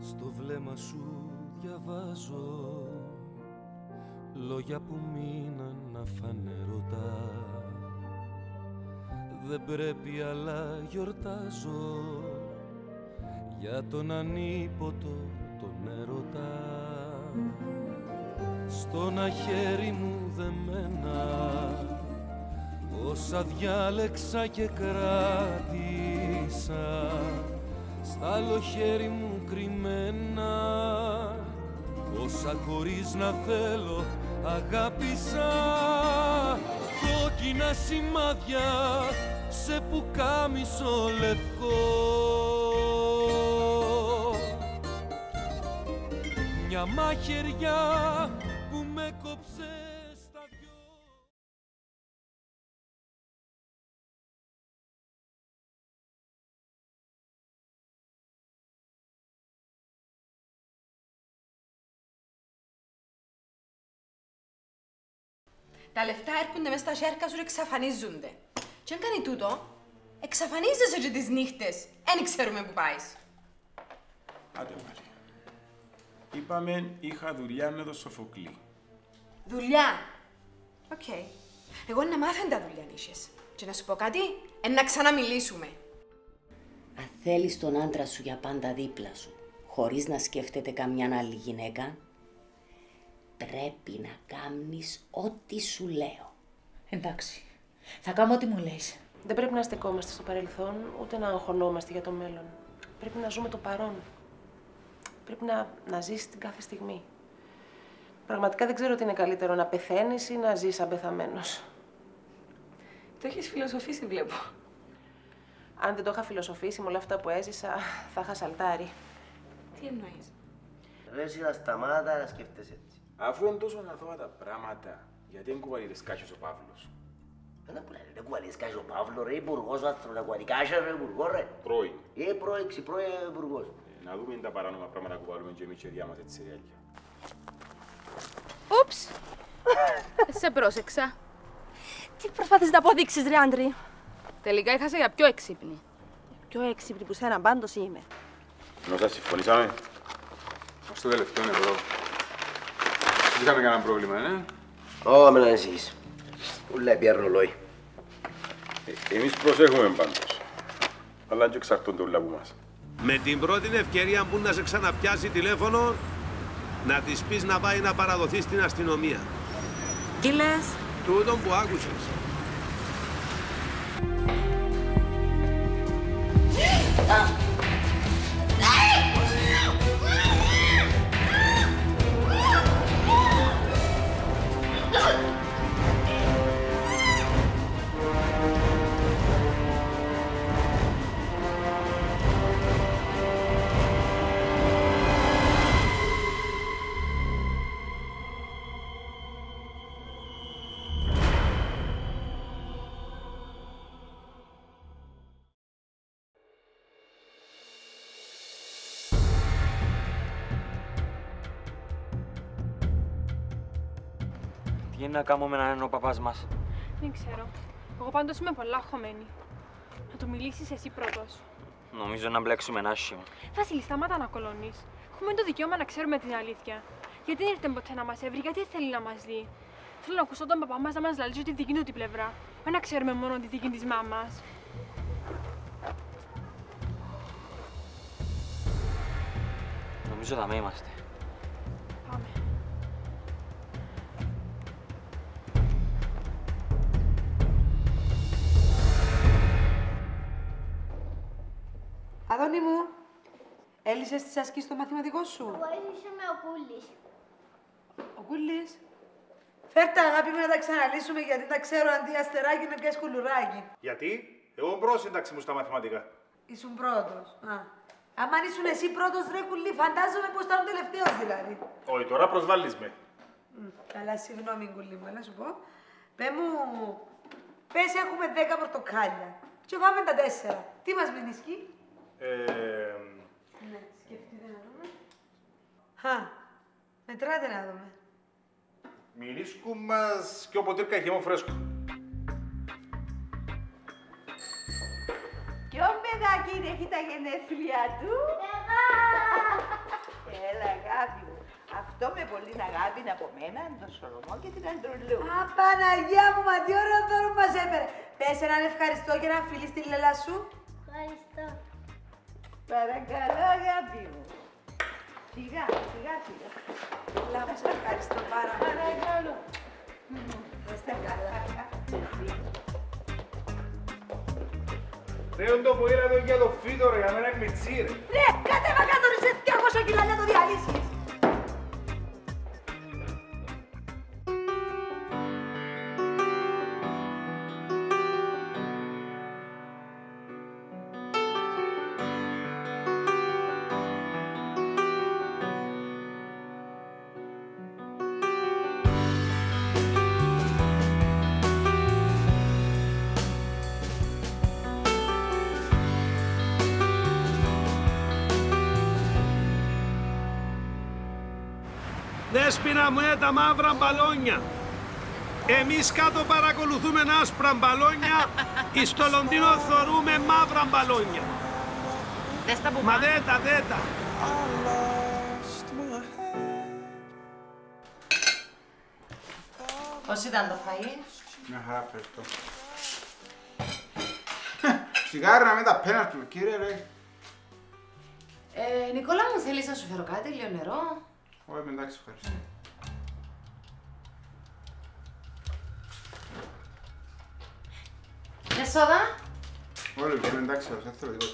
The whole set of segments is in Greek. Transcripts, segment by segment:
Στο βλέμμα σου διαβάζω λόγια που μείναν να φανερωτά. Δεν πρέπει αλλά γιορτάζω για τον ανίποτο τον έρωτα. Στο ένα χέρι μου δεμένα όσα διάλεξα και κράτησα, στ' άλλο χέρι μου κρυμμένα όσα χωρίς να θέλω αγάπησα. Κόκκινα σημάδια σε πουκάμισο λευκό, μια μαχαιριά που με κόψε στα δυο. Τα λεφτά έρχονται μέσα στα σέρκα σου και εξαφανίζονται. Και αν κάνει τούτο, εξαφανίζεσαι και τις νύχτες. Εν ξέρουμε που πάεις. Άντε πάλι. Είπαμε είχα δουλειά με το Σοφοκλή. Δουλειά. Οκ. Εγώ να μάθω τα δουλειά νύχες. Και να σου πω κάτι, να ξαναμιλήσουμε. Αν θέλεις τον άντρα σου για πάντα δίπλα σου, χωρίς να σκέφτεται καμιά άλλη γυναίκα, πρέπει να κάνεις ό,τι σου λέω. Εντάξει. Θα κάνω ό,τι μου λες. Δεν πρέπει να στεκόμαστε στο παρελθόν, ούτε να αγχωνόμαστε για το μέλλον. Πρέπει να ζούμε το παρόν. Πρέπει να ζεις την κάθε στιγμή. Πραγματικά δεν ξέρω τι είναι καλύτερο, να πεθαίνεις ή να ζεις σαν πεθαμένος. Το έχεις φιλοσοφήσει, βλέπω. Αν δεν το είχα φιλοσοφήσει με όλα αυτά που έζησα, θα είχα σαλτάρει. Τι εννοείς? Ρε εσύ να σταμάτα να σκέφτεσαι έτσι. Αφού είναι τόσο αθώα τα πράγματα, γιατί δεν κουβαλίδες κάχες ο Παύλος. Δεν που λένε, δεν κουβαλίδες κάχες ο Παύλος, ρε υπουργός ο άνθρωπος, να κουβαλεί κάχες ρε υπουργό ρε. Πρώην. Πρώην, ξυπρώην υπουργός. Να δούμε τα παράνομα πράγματα που βάλουμε και εμείς και διά μας έτσι σε διάρκεια. Ούψ! Σε πρόσεξα. Τι προσπάθεις να αποδείξεις, ρε άντρη? Τελικά είχα σε για πιο έξυπνη. Πιο έξυπνη που σένα πάντως είμαι. Νόσα συμφωνήσαμε. Στο τελευταίο είναι εδώ. Δεν είχαμε κανένα πρόβλημα, ναι. Ω, με να ανησυχείς. Ούλα πια ρολόι. Εμείς προσέχουμε πάντως. Αλλά και εξαρτώνται όλα από μας. Με την πρώτη ευκαιρία που να σε ξαναπιάσει τηλέφωνο, να της πεις να πάει να παραδοθεί στην αστυνομία. Τι λες? Τούτον που άκουσες. Τι είναι να κάνουμε να είναι ο παπάς μας? Δεν ξέρω. Εγώ πάντως είμαι πολλά αγχωμένη. Να του μιλήσεις εσύ πρώτος. Νομίζω να μπλέξουμε άσχημα. Βασίλη, σταμάτα να κολώνεις. Έχουμε το δικαίωμα να ξέρουμε την αλήθεια. Γιατί δεν ήρθε ποτέ να μας έβρει, γιατί δεν θέλει να μας δει. Θέλω να ακούσω τον παπά μας να μας λέει τη δική του την πλευρά. Όχι να ξέρουμε μόνο τη δική της μάμας. Νομίζω θα με είμαστε. Πάμε. Αδόνι μου, έλυσες τις ασκήσεις στο μαθηματικό σου? Βοήθησε με ο Κούλης. Ο Κούλης. Φέρτε αγάπη μου να τα ξαναλύσουμε γιατί τα ξέρω αντί αστεράκι να πιάσει κουλουράκι. Γιατί? Εγώ πρώτος σύνταξη μου στα μαθηματικά. Ήσουν πρώτος. Άμα ήσουν εσύ πρώτος ρε Κουλή, φαντάζομαι πως ήταν ο τελευταίος δηλαδή. Όχι, τώρα προσβάλλεις με. Καλά, συγγνώμη Κουλή μου, να σου πω. Πες έχουμε 10 πορτοκάλια και πάμε τα 4. Τι μας μείνει ισχύ? Ναι, σκεφτείτε να δούμε. Μετράτε να δούμε. Μηνίσκου μας και ο ποτήρκα χυμό φρέσκο. Ποιο παιδάκι έχει τα γενέθλια του? Εγώ! πολύ αγάπη από μένα, τον Σολομό και την Αντρουλού. Α, Παναγία μου, μα τι ωραίο δώρο μας έφερε. Πες έναν ευχαριστώ και ένα φιλί στη Λέλα σου. Ευχαριστώ. Παρακαλώ, αγάπη μου. Σιγά. Λέλα μου, σε ευχαριστώ πάρα πολύ. Παρακαλώ. Είστε καλά. Ρε, το που ήρθα εδώ για το φύτο, ρε, για μένα κλειτσί, ρε. Ρε, κατέβα κάτω, ρε, σε 200 κιλά να το διαλύσεις. Δέσποινα μου, τα μαύρα μπαλόνια. Εμείς κάτω παρακολουθούμε άσπρα μπαλόνια, στο Λονδίνο θωρούμε μαύρα μπαλόνια. Δες τα που Μα δέτα. Πώς ήταν το φαΐ? Μια χαρά, ευχαριστώ. Σιγάρα με τα πένας του, κύριε, ρε. Νικόλα μου, θέλεις να σου φέρω κάτι, λίγο νερό? Όχι, εντάξει, ευχαριστώ. Μια σόδα? Όχι, κύριε, εντάξει, δεν θέλω τίποτα.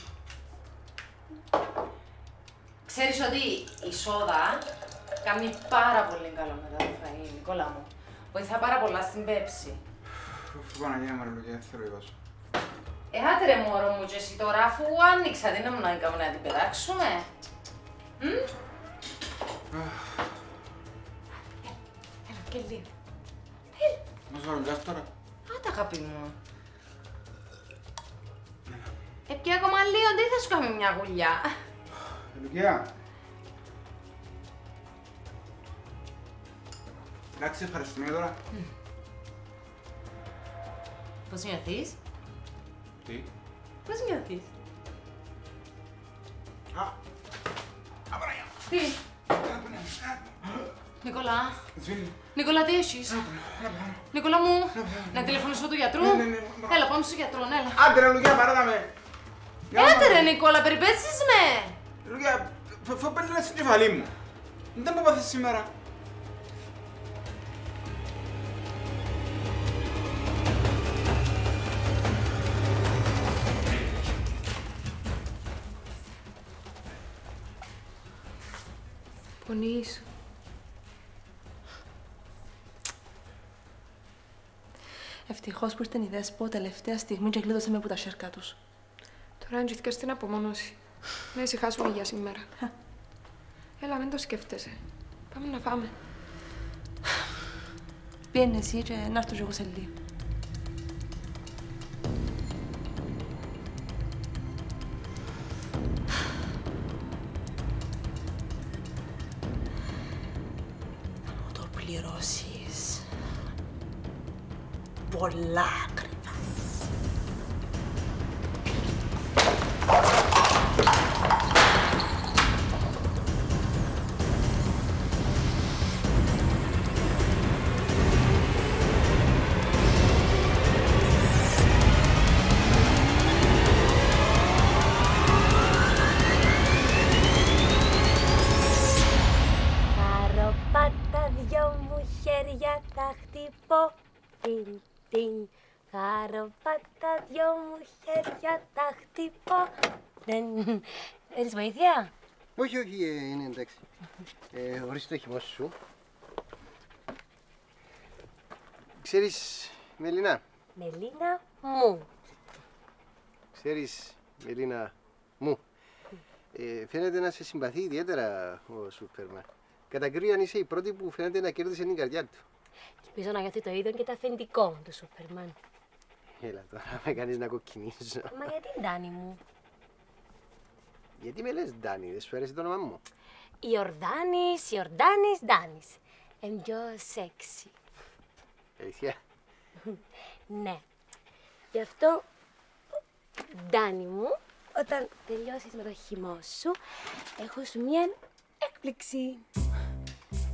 Ξέρεις ότι η σόδα κάνει πάρα πολύ καλό μετά το φαΐ, Νικόλα μου. Βοηθά πάρα πολλά στην πέψη. Παναγία μου, ρε, Λουκιά, δεν θέλω τίποτα. Άντε ρε μωρό μου και εσύ τώρα, αφού άνοιξα, δεν ήμουν να την πετάξουμε. Έλα, και λίγο. Μας βαρογκάς τώρα. Άντε αγάπη μου. Και ακόμα λίγο, δεν θα σου κάνει μια γουλιά. Λουκιά. Εντάξει, ευχαριστούμε τώρα. Πώς νιώθεις? Τι? Πώς νιώθεις? Τι? Νικόλα. Νικόλα, τι έχεις? Νικόλα μου, να τηλεφωνήσω του γιατρού. Έλα, πάμε στο γιατρό, έλα. Άντε ρε Λουκιά, παράτα με. Άντε ρε Νικόλα, περιπέτσεις με. Λουκιά, φω πέντε λες στην κεφαλή μου. Δεν μου πάθεις σήμερα. Πονείς. Ευτυχώς που ήρθαν οι Δέσπο τελευταία στιγμή και κλείδωσε με από τα σέρκα τους. Τώρα αντζήθηκες στην απομόνωση. Να ησυχάσουμε για σήμερα. Έλα, μην το σκέφτεσαι. Πάμε να φάμε. Πήγαινε εσύ και να έρθω κι εγώ σε λίγο. Το πληρώσεις πολλά ακριβά. Χαροπάτα δυο μου χέρια θα χτυπώ. Τιν, τιν. Χαροπάτα δυο μου χέρια θα χτυπώ. Θέλεις βοήθεια? Όχι, είναι εντάξει. Ορίστε το χυμό σου. Ξέρεις, Μελίνα. Μελίνα μου. Ξέρεις, Μελίνα μου. Φαίνεται να σε συμπαθεί ιδιαίτερα ο Σούπερμαν. Κατά κρύο είσαι η πρώτη που φαίνεται να κέρδισε την καρδιά του. Ελπίζω να νιώθει το ίδιο και το αφεντικό του Σούπερμαν. Έλα τώρα, με κάνεις να κοκκινήσω. Μα γιατί Ντάνι μου? Γιατί με λες Ντάνι, δεν σου αρέσει το όνομα μου? Ιορδάνης, Ντάνης. Είμαι πιο σεξι. Αλήθεια? Ναι. Γι' αυτό, Ντάνι μου, όταν τελειώσεις με το χυμό σου, έχω σου μια έκπληξη.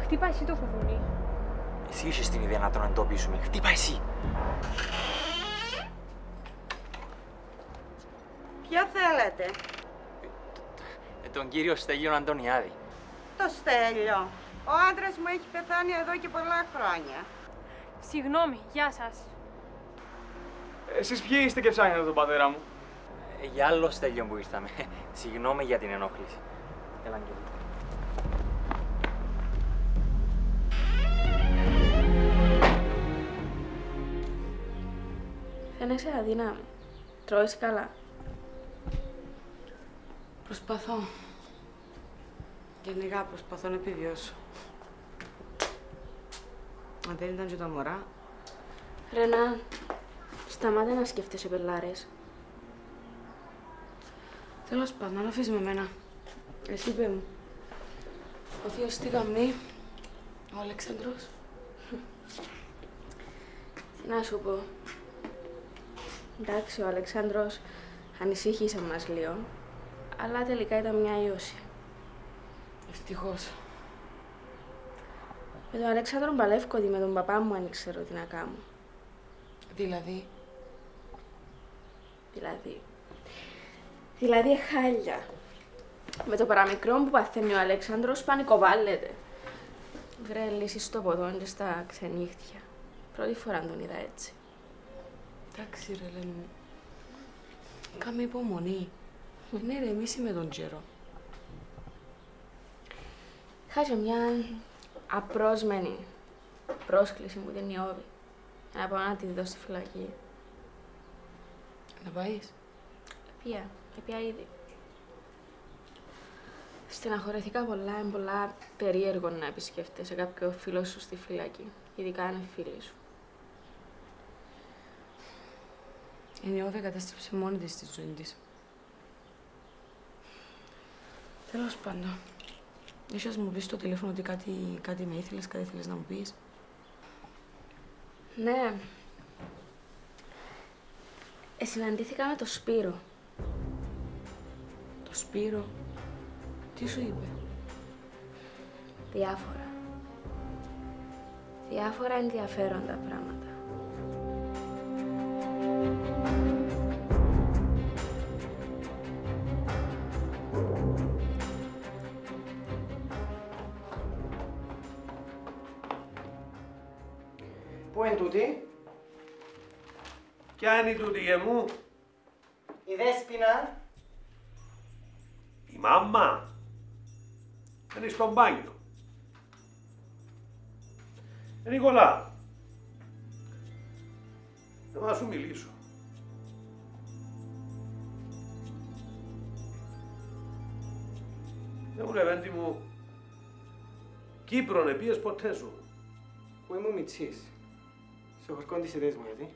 Χτύπα εσύ το κουδούνι. Εσύ είχες την ιδέα να τον εντοπίσουμε. Χτύπα εσύ. Ποιο θέλετε? Τον κύριο Στέλιο Αντωνιάδη. Το Στέλιο. Ο άντρας μου έχει πεθάνει εδώ και πολλά χρόνια. Συγγνώμη, γεια σας. Εσείς ποιοι είστε και ψάχνετε τον πατέρα μου? Για άλλο Στέλιο που ήρθαμε. Συγγνώμη για την ενόχληση. Έλα, Αγγέλη. Φαίνεσαι αδύναμη. Τρώεις καλά. Προσπαθώ. Γενικά προσπαθώ να επιβιώσω. Αν δεν ήταν και τα μωρά. Ρένα, σταμάτα να σκέφτεσαι πελάρες. Τέλος πάντων, αφήσεις με εμένα. Εσύ είπε μου. Ο θείος τι καμνεί, ο Αλέξανδρος. Τι να σου πω. Εντάξει, ο Αλεξάνδρος ανησύχησε μας λίγο, αλλά τελικά ήταν μια ιώση. Ευτυχώς. Με τον Αλεξάνδρο παλεύκω με τον παπά μου αν ξέρω τι να κάνω. Δηλαδή? Δηλαδή χάλια. Με το παραμικρό που παθαίνει ο Αλεξάνδρος πανικοβάλλεται. Βρε λύσεις στο ποδόν και στα ξενύχτια. Πρώτη φορά τον είδα έτσι. Εντάξει ρε Λένε μου. Κάμε υπομονή. Είναι ηρεμήσει με τον καιρό. Είχα και μια απρόσμενη πρόσκληση μου την Ιώβη. Να πάω να τη δω στη φυλακή. Να πάεις? Επία ήδη. Στεναχωρεθήκα πολλά, είναι πολλά περίεργο να επισκέφτεσαι κάποιο φίλο σου στη φυλακή. Ειδικά αν είναι φίλη σου. Η Ιώβη κατέστρεψε μόνη της τη ζωή της. Τέλος πάντων. Ίσως μου πεις στο τηλέφωνο ότι κάτι με ήθελες, κάτι ήθελες να μου πεις. Ναι. Συναντήθηκα με τον Σπύρο. Το Σπύρο? Τι σου είπε? Διάφορα ενδιαφέροντα πράγματα. Πού είναι τούτη? Ποια είναι τούτη γεμού? Η Δέσποινα. Η μάμα. Είναι στο μπάνιο. Νικολά. Να σου μιλήσω. Δεν μου λεβέντη μου. Κύπρον επίες ποτέ σου. Πού ήμουν μητσής. Σε χορκών τις ιδέες μου, γιατί.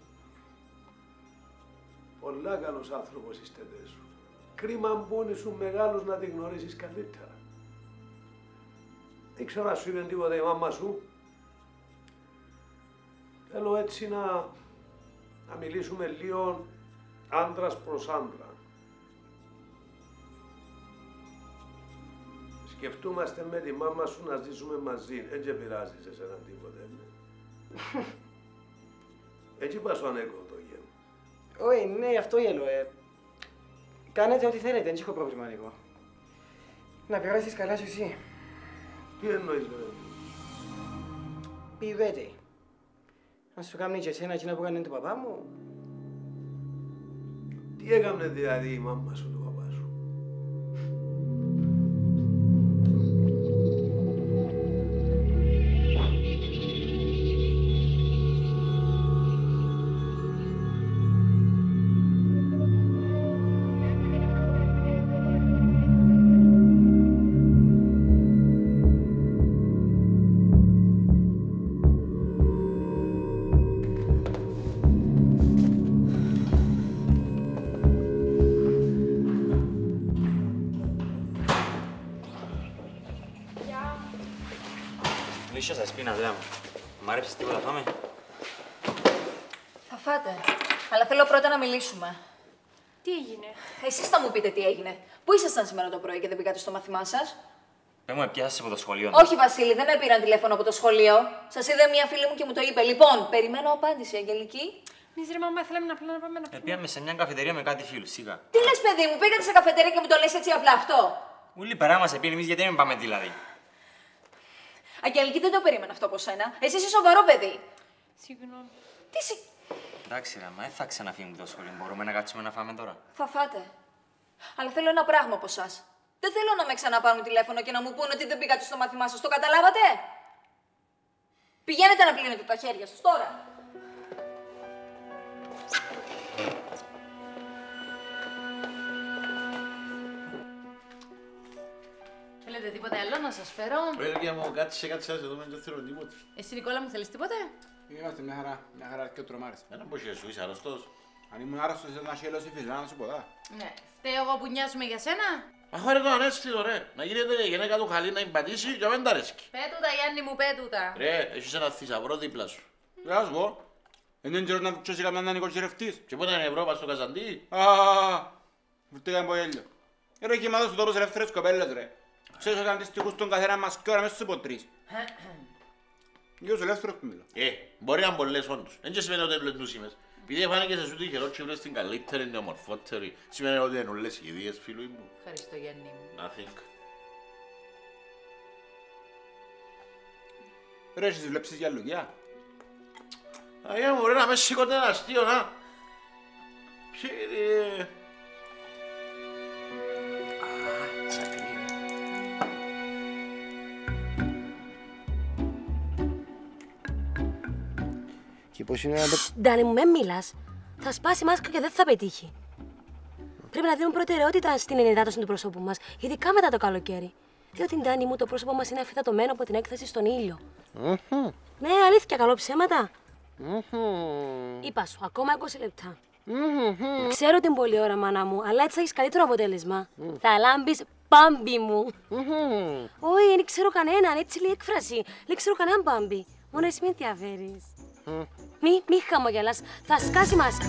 Πολλά καλός άνθρωπος είστε δε σου. Κρίμα που ήσουν μεγάλος να τη γνωρίσεις καλύτερα. Δεν ξέρω αν σου είπε τίποτα η μάμα σου. Θέλω έτσι να μιλήσουμε λίγο άντρας προς άντρα. Σκεφτούμαστε με τη μάμα σου να ζήσουμε μαζί. Έτσι πειράζει σε εσένα τίποτε. Έτσι πας στο ανέκδοτο, γέμο. Όχι, ναι, αυτό γέλο. Κάνετε ό,τι θέλετε, δεν έχω πρόβλημα εγώ. Να περάσεις καλά σου εσύ. Τι εννοείς, βέβαια. Πηδέτε. Αν σου κάνει και εσένα εκείνα που έκανε τον παπά μου. Τι έκανε δηλαδή η μάμα σου, του παπά σου? Λύσια σας πει να δέα μου. Μ' άρεψες τίποτα, φάμε? Θα φάτε. Αλλά θέλω πρώτα να μιλήσουμε. Τι έγινε? Εσείς θα μου πείτε τι έγινε. Πού ήσασταν σήμερα το πρωί και δεν πήγατε στο μάθημά σας? Δεν μου πιάσεις από το σχολείο. Όχι, Βασίλη, δεν με πήραν τηλέφωνο από το σχολείο. Σας είδε μια φίλη μου και μου το είπε. Λοιπόν, περιμένω απάντηση, Αγγελική. Μη ρε μαμά, θέλαμε απλά να πάμε να πούμε. Πήγαμε σε μια καφετερία με κάτι φίλους, σιγά. Τι λες, παιδί μου, πήγατε σε καφετερία και μου το λες έτσι απλά αυτό. Ούλη περά μας επήρε, εμείς γιατί δεν πάμε δηλαδή. Αγγελική, δεν το περίμενα αυτό από σένα. Εσύ είσαι σοβαρό παιδί. Συγγνώμη. Εντάξει, ρε, μα δεν θα ξαναφύγουμε το σχολείο. Μπορούμε να κάτσουμε να φάμε τώρα. Θα φάτε. Αλλά θέλω ένα πράγμα από εσάς. Δεν θέλω να με ξαναπάρουν τηλέφωνο και να μου πούνε ότι δεν πήγατε στο μάθημά σας. Το καταλάβατε? Πηγαίνετε να πλύνετε τα χέρια σας τώρα. Θέλετε τίποτα άλλο να σας φέρω? Παιδιά μου, κάτσε, εδώ δεν θέλω τίποτα. Εσύ, Νικόλα μου, θέλεις τίποτα? Είμαστε μια χαρά και ο τρομάρες. Ένα πως εσύ είσαι αρρωστός. Αν ήμουν άρρωστος να χέλος ή φυσικά να σου ποτά. Ναι. Φταίω εγώ που νοιάζουμε για σένα? Αχ, ρε το ανέστητο, ρε. Να γίνεται γυναίκα του χαλί να εμπατήσει και δεν τα αρέσκει. Πέτουτα, Γιάννη μου, πέτουτα. Ρε, έχεις ένα θησαυρό δίπλα σου. Δεν θα σου πω. Είναι καιρός να τσώσει καμιά νοικοκυρευτής. Και πότε είναι Ευρώπα στο Καζαντί. Φτύγαμε από γέλιο. Ρε κοιμάτως του τόπους ελεύθερες κοπέλες, ρε. Ξέρεις ότι αντιστοιχούς τον καθένα μας και ώρα μέσα στους υποτρείς. Γιος ελεύθερος που μιλώ. Μπορεί να είναι πολλές όντως. Δεν και σημαίνει ότι είναι λεντούσιμες. Επειδή φάνηκε σε σου τυχερό και βρες την καλύτερη, την ομορφότερη, σημαίνει ότι είναι όλες οι ιδίες, φίλοι μου. Ευχαριστώ, Γιάννη μου. Nothing. Ρε, έχεις βλέψεις για λογιά. Αγία μου, ρε, να με σηκώνει ένα αστείο, να. Κύριε. Και πώς είναι να το... Ντάνη μου, με μιλάς. Θα σπάσει μάσκα και δεν θα πετύχει. Πρέπει να δίνουμε προτεραιότητα στην ενυδάτωση του πρόσωπου μας, ειδικά μετά το καλοκαίρι. Διότι, Ντάνη μου, το πρόσωπο μας είναι αφιτατωμένο από την έκθεση στον ήλιο. Ναι, αλήθεια, καλό ψέματα. Είπα σου, ακόμα 20 λεπτά. Ξέρω την πολλή ώρα, μάνα μου, αλλά έτσι θα έχεις καλύτερο αποτέλεσμα. Θα λάμπεις Μπάμπι μου. Όχι, δεν ξέρω κανέναν, έτσι λέει έκφραση. Δεν ξέρω κανέναν Μπάμπι. Μόνο εσύ με ενδιαφέρεις. Μη χαμογελάς, θα σκάσει μάσκα.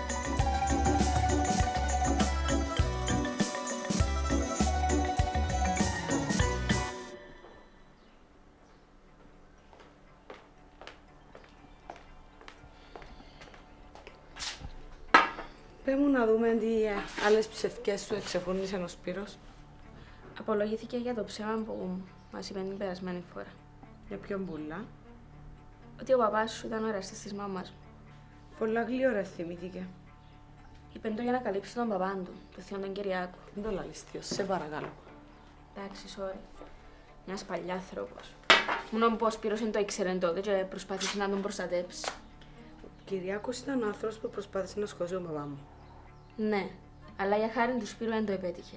Πες μου να δούμε τι άλλες ψευκές σου εξεφούρνησε ο Σπύρος. Απολογήθηκε για το ψέμα που μας είπε την περασμένη φορά. Για ποιον πουλά? Ότι ο παπάς σου ήταν ο εραστής της μάμας μου. Πολλά γλύωρα θυμήθηκε. Είπεν το για να καλύψει τον παπά του, τον θείο τον Κυριάκο. Δεν το λαλίστιος, σε παρακαλώ. Εντάξει, sorry. Μιας παλιάνθρωπος. Μόνο που ο Σπύρος δεν το ήξερε τότε και προσπάθησε να τον προστατέψει. Ο Κυριάκος ήταν ο άνθρωπος που προσπάθησε να σκοτώσει τον παπά μου. Ναι, αλλά για χάρη του Σπύρου δεν το επέτυχε.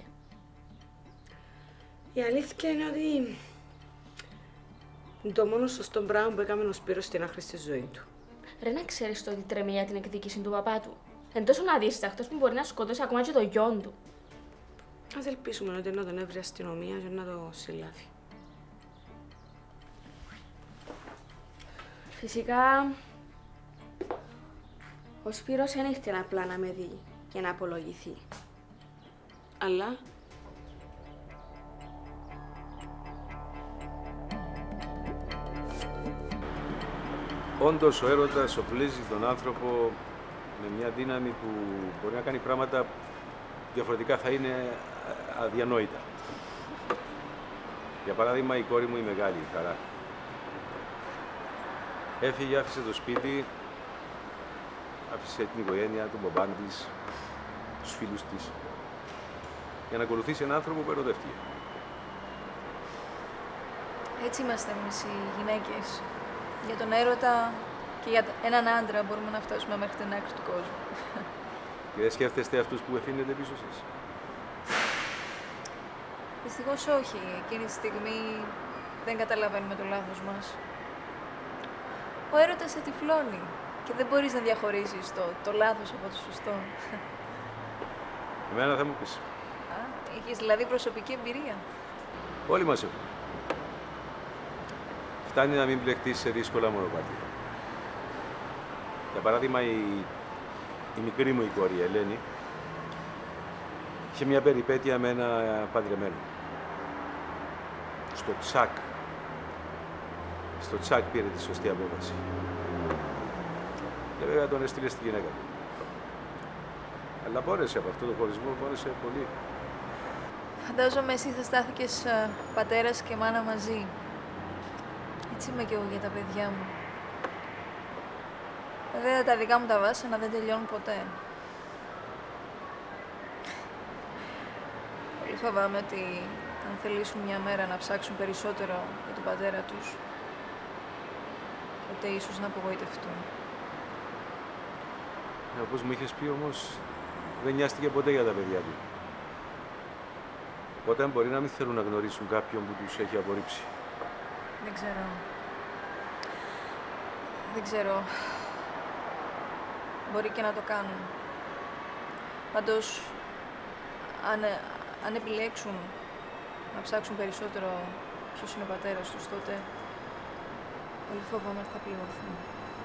Η αλήθεια είναι ότι είναι το μόνο σωστό πράγμα που έκαμε ο Σπύρος στην άχρη στη ζωή του. Ρε, να ξέρεις το ότι τρέμει για την εκδίκηση του παπά του. Εν τόσο αδίσταχτος που μπορεί να σκοτώσει ακόμα και το γιον του. Ας ελπίσουμε ότι να τον έβρει η αστυνομία και να το συλλάβει. Φυσικά, ο Σπύρος δεν ήρθε απλά να με δει και να απολογηθεί. Αλλά όντως ο έρωτας οπλίζει τον άνθρωπο με μια δύναμη που μπορεί να κάνει πράγματα διαφορετικά θα είναι αδιανόητα. Για παράδειγμα, η κόρη μου η μεγάλη, η Χαρά. Έφυγε, άφησε το σπίτι, άφησε την οικογένεια, τον μπαμπάν της, τους φίλους της, για να ακολουθήσει έναν άνθρωπο που ερωτεύτηκε. Έτσι είμαστε εμείς οι γυναίκες. Για τον έρωτα και για έναν άντρα μπορούμε να φτάσουμε μέχρι την άκρη του κόσμου. Και δεν σκέφτεστε αυτούς που αφήνετε πίσω σας? Δυστυχώς όχι. Εκείνη τη στιγμή δεν καταλαβαίνουμε το λάθος μας. Ο έρωτας σε τυφλώνει και δεν μπορείς να διαχωρίσεις το λάθος από το σωστό. Εμένα θα μου πεις. Έχεις δηλαδή προσωπική εμπειρία. Όλοι μας έχουμε. Φτάνει να μην μπλεχτείς σε δύσκολα μονοπάτια. Για παράδειγμα, η μικρή μου η κόρη, η Ελένη, είχε μια περιπέτεια με ένα παντρεμένο. στο τσακ. Στο τσακ πήρε τη σωστή απόφαση. Και βέβαια τον έστειλε στη γυναίκα του. Αλλά μπόρεσε από αυτό το χωρισμό, μπόρεσε πολύ. Φαντάζομαι εσύ θα στάθηκες πατέρας και μάνα μαζί. Έτσι είμαι κι εγώ για τα παιδιά μου. Βέβαια τα δικά μου τα βάσανα δεν τελειώνουν ποτέ. Πολύ φοβάμαι ότι αν θελήσουν μια μέρα να ψάξουν περισσότερο για τον πατέρα τους, τότε ίσως να απογοητευτούν. Όπως μου είχες πει όμως, δεν νοιάστηκε ποτέ για τα παιδιά του. Οπότε μπορεί να μην θέλουν να γνωρίσουν κάποιον που τους έχει απορρίψει. Δεν ξέρω. Δεν ξέρω. Μπορεί και να το κάνουν. Πάντως, αν επιλέξουν να ψάξουν περισσότερο ποιος είναι ο πατέρας τους, τότε πολύ φοβάμαι ότι θα πληγωθούν.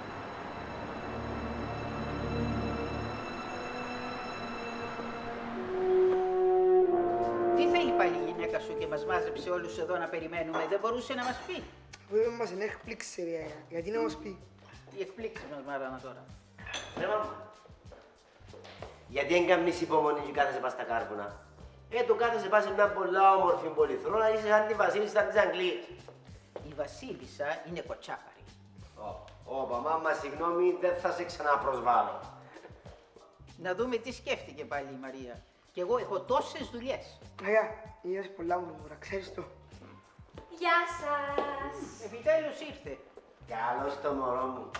Τι θέλει πάλι η γυναίκα σου και μας μάζεψε όλους εδώ να περιμένουμε, δεν μπορούσε να μας πει. Βέβαια μας είναι έκπληξη, ρε γιαγιά. Γιατί να μας πει. Τι εκπλήξεις μας μάραμε τώρα. Ρε μάμα, γιατί δεν κάνεις υπομονή και κάθεσαι πας στα κάρβουνα. Το κάθεσαι πας σε μια πολλά όμορφη πολυθρόνα, είσαι σαν τη βασίλισσα της Αγγλίας. Η βασίλισσα είναι κοτσάκαρη. Όπα, μάμα, συγγνώμη, δεν θα σε ξαναπροσβάλλω. Να δούμε τι σκέφτηκε πάλι η Μαρία. Κι εγώ έχω τόσες δουλειές. Αγιά, είδες πολλά μουρμούρα, ξέρεις το. Γεια σας. Επιτέλους ήρθε. Καλώς το μωρό μου.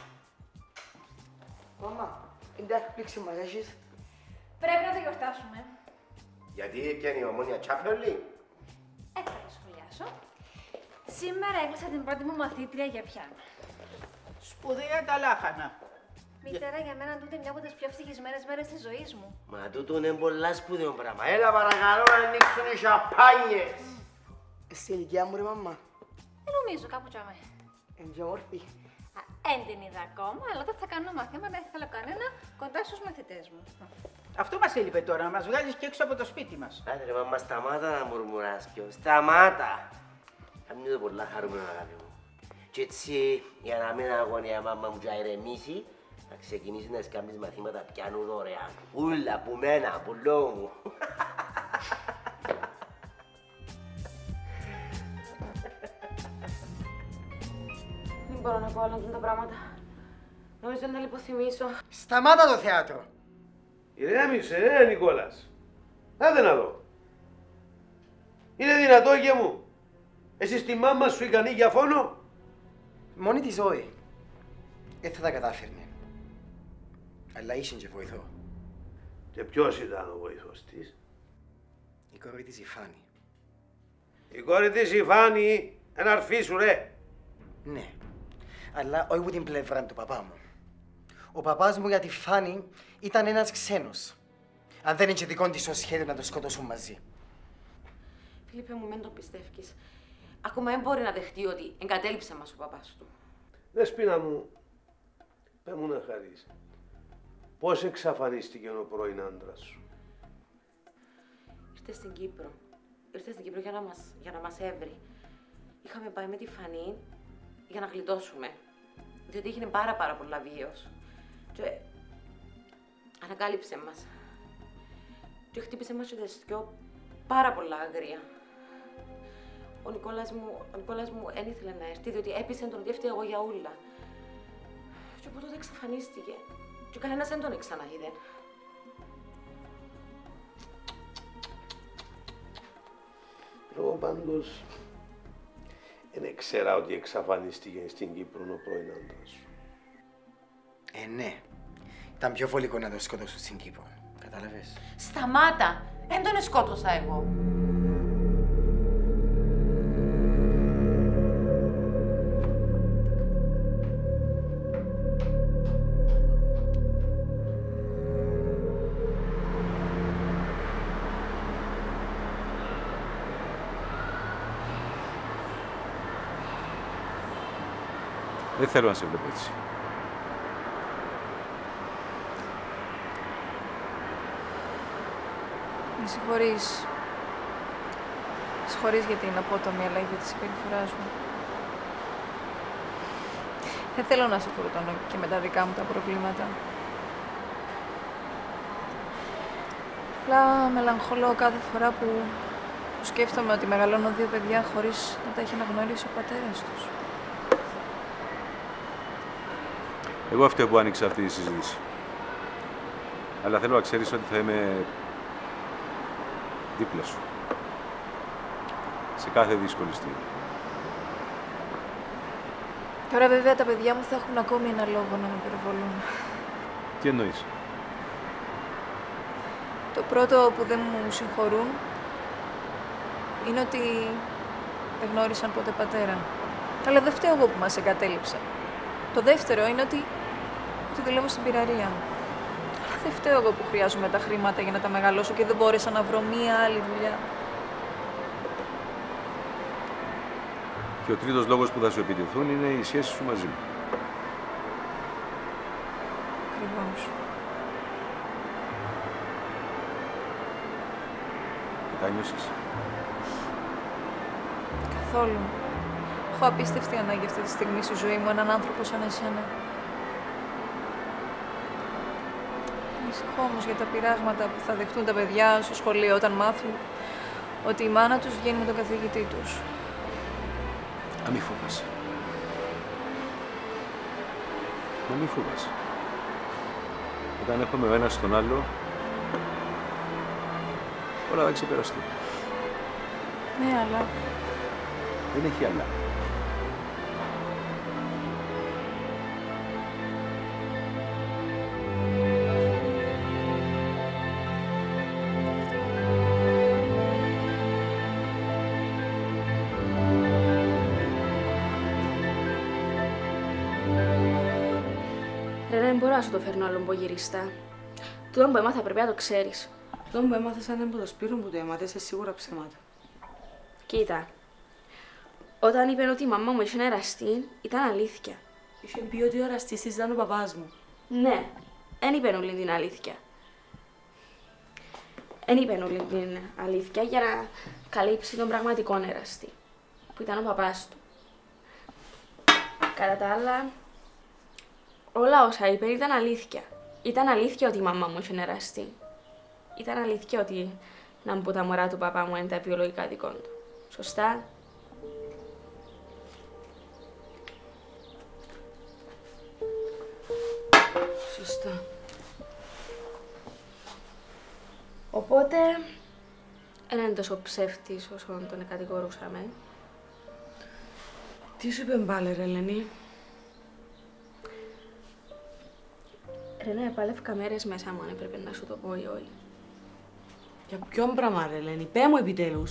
Μαμά, είναι έκπληξη μας έχεις. Πρέπει να το γιορτάσουμε. Γιατί πιάνει η Ομόνια Τσάπιολη. Θα το σχολιάσω. Σήμερα έκλεισα την πρώτη μου μαθήτρια για πιάνο. Σπουδαία τα λάχανα. Μητέρα, για μένα τούτε μια από τις πιο ευτυχισμένες μέρες της ζωής μου. Μα τούτο είναι πολλά σπουδαίο πράγμα. Έλα παρακαλώ να ανοίξουν οι σαπάνιες. Στη ηλικία μου ρε μαμά. Δεν νομίζω, κάπου τσάμε. Είναι όμορφη. Εν την είδα ακόμα, αλλά όταν θα κάνω μαθήματα δεν θέλω κανένα κοντά στους μαθητές μου. Αυτό μας έλειπε τώρα, να μας βγάλεις και έξω από το σπίτι μας. Άντε ρε μαμά, σταμάτα να μουρμουράς πιο. Σταμάτα. Θα μείνω το πολλά χαρούμενο αγάπη μου. Και έτσι, για να μην αγωνία η μάμα μου και ηρεμήσει, να ξεκινήσει να σκάμπεις μαθήματα πιάνου δωρεάν. Ούλα, που μένα, πουλό μου. Δεν μπορώ να πω άλλα τα πράγματα. Νομίζω να λιποθυμίσω. Σταμάτα το θέατρο. Ηρέμησε, Νικόλας. Άντε να δω. Είναι δυνατό, γε μου. Εσύ στη μάμα σου ικανή για φόνο. Μόνη τη ζωή. Θα τα κατάφερνε. Αλλά είσαι και βοηθό. Και ποιος ήταν ο βοηθός της? Η κόρη της η Φάνη. Η κόρη της η Φάνη, ένα αρφή σου ρε. Ναι. Αλλά όχι από την πλευρά του παπά μου. Ο παπάς μου για τη Φάνη ήταν ένας ξένος. Αν δεν είναι και δικό της το σχέδιο να το σκοτώσουν μαζί. Φίλιππε μου, μην το πιστεύεις. Ακόμα δεν μπορεί να δεχτεί ότι εγκατέλειψε μας ο παπάς του. Δεσπίνα μου, πέ μου να χαρείς. Πώς εξαφανίστηκε ο πρώην άντρας σου? Ήρθε στην Κύπρο. Ήρθε στην Κύπρο για να μας έβρει. Είχαμε πάει με τη Φανή για να γλιτώσουμε. Διότι έγινε πάρα πολλά βίαιος. Και ανακάλυψε μας. Και χτύπησε μας και δυο πάρα πολλά αγρία. Ο Νικόλας μου δεν ήθελε να έρθει, διότι έπεισε τον ότι έφταιγα εγώ για ούλα. Και από τότε εξαφανίστηκε. Και κανένας δεν τον ξαναείδε. Εγώ πάντως δεν ξέρα ότι εξαφανίστηκε στην Κύπρο ο πρώην άντρας σου. Ναι. Ήταν πιο βολικό να το σκοτώσω στην Κύπρο. Κατάλαβες. Σταμάτα! Δεν τον σκότωσα εγώ. Δεν θέλω να σε βλέπω έτσι. Με συγχωρείς. συγχωρείς για την απότομη αλλαγή της συμπεριφοράς μου. Δεν θέλω να σε φορτώνω και με τα δικά μου τα προβλήματα. Απλά μελαγχολώ κάθε φορά που σκέφτομαι ότι μεγαλώνω δύο παιδιά χωρίς να τα έχει αναγνωρίσει ο πατέρας τους. Εγώ αυτό που άνοιξα αυτή η συζήτηση. Αλλά θέλω να ξέρεις ότι θα είμαι δίπλα σου. Σε κάθε δύσκολη στιγμή. Τώρα βέβαια τα παιδιά μου θα έχουν ακόμη ένα λόγο να με περιβολούν. Τι εννοείς? Το πρώτο που δεν μου συγχωρούν είναι ότι δεν γνώρισαν ποτέ πατέρα. Αλλά δεν φταίω εγώ που μας εγκατέλειψαν. Το δεύτερο είναι ότι δουλεύω στην πυραρία. Αλλά δεν φταίω εγώ που χρειάζομαι τα χρήματα για να τα μεγαλώσω και δεν μπόρεσα να βρω μία άλλη δουλειά. Και ο τρίτος λόγος που θα σου επιτεθούν είναι η σχέση σου μαζί μου. Ακριβώς. Μετάνιωσες? Καθόλου. Έχω απίστευτη ανάγκη αυτή τη στιγμή στη ζωή μου έναν άνθρωπο σαν εσένα. Ανησυχώ όμως για τα πειράγματα που θα δεχτούν τα παιδιά στο σχολείο όταν μάθουν ότι η μάνα τους βγαίνει με τον καθηγητή τους. Να μη φοβάσαι. Να μη φοβάσαι. Όταν έχουμε ο ένας στον άλλο, όλα θα ξεπεραστούν. Ναι, αλλά... Δεν έχει άλλα. Δεν μπορώ να σου το φέρνω αλομπογυριστά. Τούτο που έμαθα πρέπει να το ξέρεις. Τούτο που έμαθα σαν από το Σπύρο που το έμαθες, σίγουρα ψέματα. Κοίτα. Όταν είπε ότι η μαμά μου είχε ένα εραστή, ήταν αλήθεια. Είχε πει ότι ο εραστής της ήταν ο παπάς μου. Ναι, δεν είπε όλη την αλήθεια. Δεν είπε όλη την αλήθεια για να καλύψει τον πραγματικό εραστή, που ήταν ο παπάς του. Κατά τα άλλα, όλα όσα είπε ήταν αλήθεια. Ήταν αλήθεια ότι η μαμά μου είχε εραστή. Ήταν αλήθεια ότι να μου πω τα μωρά του παπά μου είναι τα βιολογικά δικών του. Σωστά. Σωστά. Οπότε, δεν είναι τόσο ψεύτης όσο τον κατηγορούσαμε. Τι σου είπε πάλι, ρε Ελένη? Ρε, επάλευκα μέρες μέσα μου αν έπρεπε να σου το πω ή όχι. Για ποιον πράγμα, ρε Ελένη? Πέ μου επιτέλους.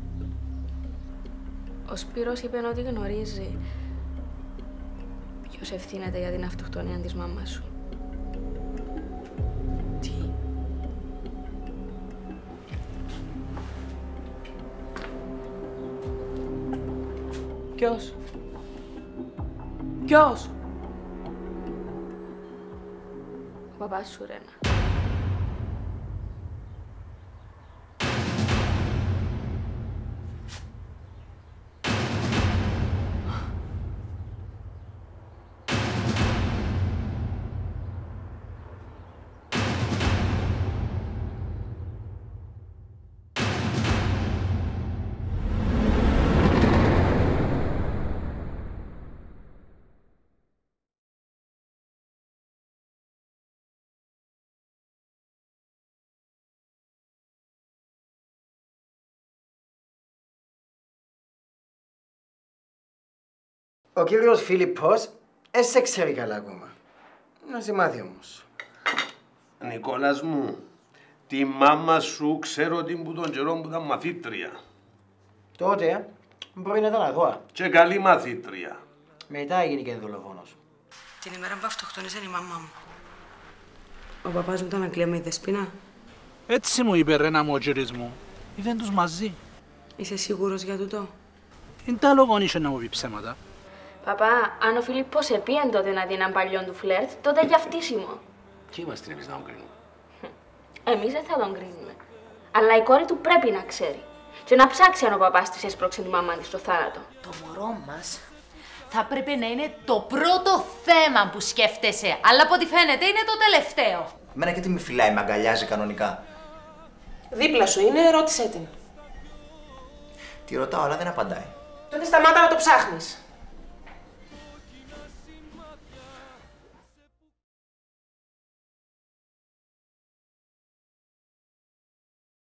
Ο Σπύρος είπε ότι γνωρίζει ποιος ευθύνεται για την αυτοκτονία της μάμας σου. Τι? Ποιος? Ποιος? Ο παπάς σου, Ρένα. Ο κύριος Φίλιππος σε ξέρει καλά ακόμα. Να σε μάθει όμως. Νικόλας μου, τη μάμα σου ξέρω την που τον καιρό που ήταν μαθήτρια. Τότε μπορεί να ήταν αδόα. Και καλή μαθήτρια. Μετά έγινε και δολοφόνος. Την ημέρα που αυτοκτονήσε η μαμά μου. Ο παπάς μου ήταν Αγγλία με η Δεσπίνα. Έτσι μου είπε Ρένα μου ο κύρις μου. Είδαν τους μαζί. Είσαι σίγουρος για τούτο? Είναι τα λόγω είχε να μου πει ψέματα. Παπά, αν ο Φίλιππος επίεν τότε να δει έναν παλιόν του φλερτ, τότε για φτύσιμο. Τι είμαστε εμείς να τον κρίνουμε? Εμείς δεν θα τον κρίνουμε. Αλλά η κόρη του πρέπει να ξέρει. Και να ψάξει αν ο παπάς της έσπρωξε τη μαμά της στο θάνατο. Το μωρό μας θα πρέπει να είναι το πρώτο θέμα που σκέφτεσαι, αλλά από ό,τι φαίνεται είναι το τελευταίο. Εμένα γιατί με φυλάει, με αγκαλιάζει κανονικά. Δίπλα σου είναι, ρώτησέ την. Τι ρωτάω, αλλά δεν απαντάει. Τότε σταμάτα να το ψάχνεις.